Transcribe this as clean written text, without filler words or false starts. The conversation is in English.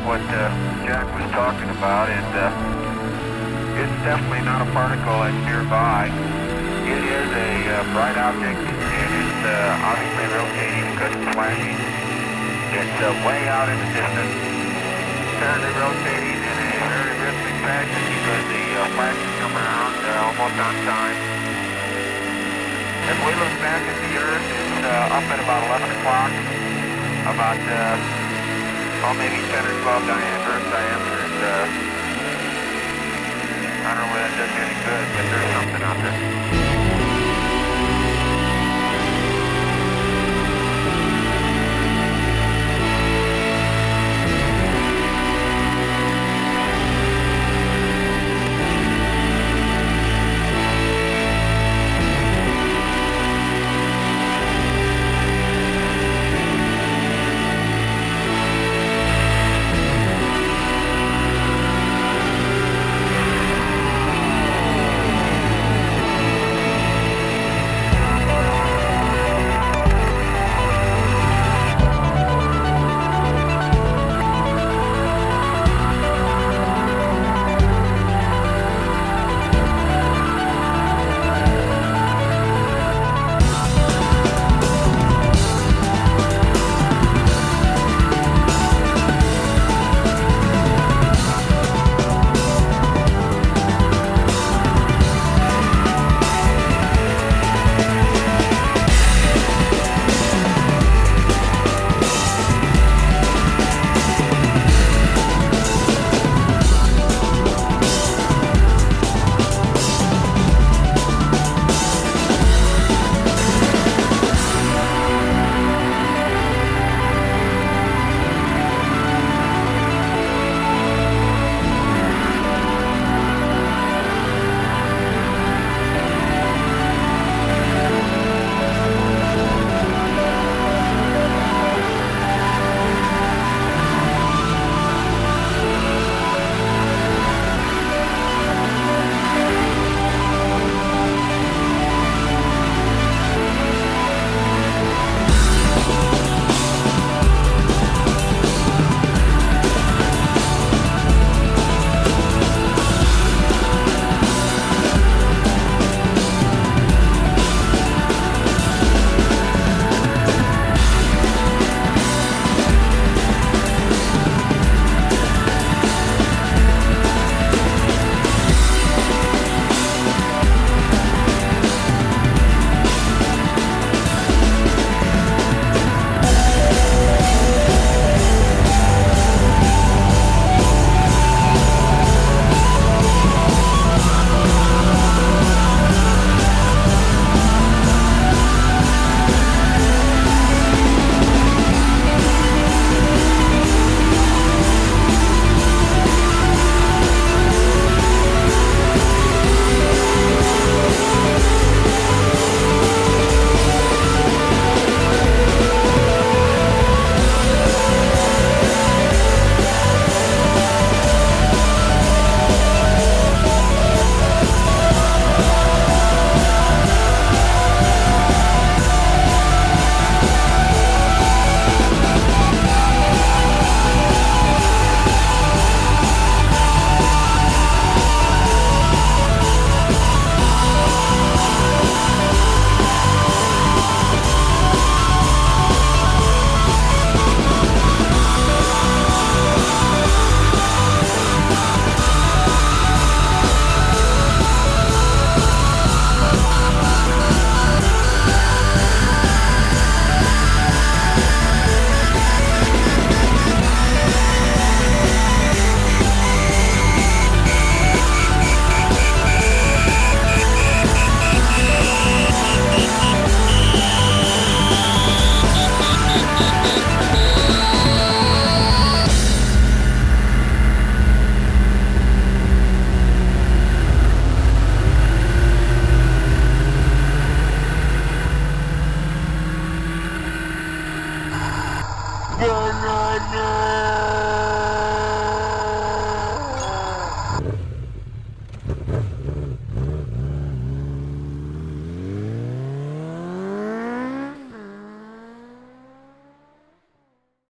what Jack was talking about, and it's definitely not a particle that's nearby. It is a bright object, and it's obviously rotating because it's flashing. It's way out in the distance, apparently rotating in a very rhythmic fashion because the flashes come around almost on time. If we look back at the Earth, it's up at about 11 o'clock, about maybe 10 or 12 diameters. I don't know whether that does you any good, but there's something out there. Banana!